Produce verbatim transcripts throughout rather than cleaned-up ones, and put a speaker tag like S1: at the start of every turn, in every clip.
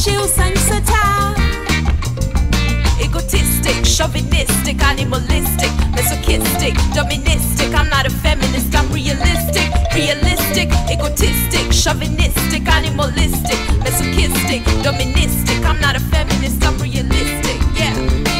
S1: Egotistic, chauvinistic, animalistic, masochistic, doministic. I'm not a feminist, I'm realistic, realistic, egotistic, chauvinistic, animalistic, masochistic, doministic. I'm not a feminist, I'm realistic, yeah.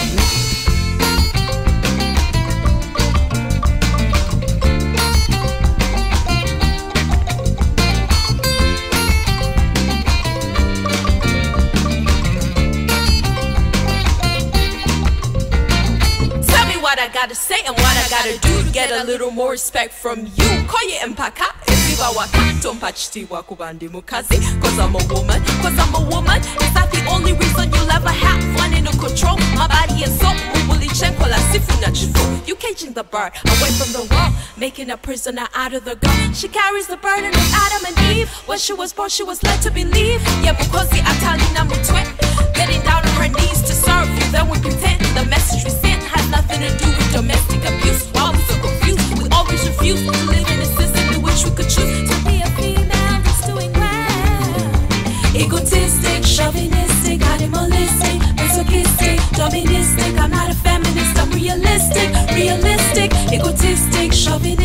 S1: What I gotta say and what I gotta do to get a little more respect from you. Koye empaka, eviva wakato mpachitiwa kubandi mukazi. Cause I'm a woman, cause I'm a woman. Is that the only reason you'll ever have one in a control? My body and soul, Buli chenkola sifuna chifu. You caging the bird away from the wall, making a prisoner out of the girl. She carries the burden of Adam and Eve. When she was born, she was led to believe. Yeah, mukozi atalina mutwe, getting down on her knees to serve you. Then we pretend the message we sent has nothing to do with domestic abuse. Why we so confused? We always refuse to live in a system in which we could choose to be a female that's doing well. Egotistic, chauvinistic, animalistic, masochistic, doministic. I'm not a feminist, I'm realistic, realistic, egotistic, chauvinistic.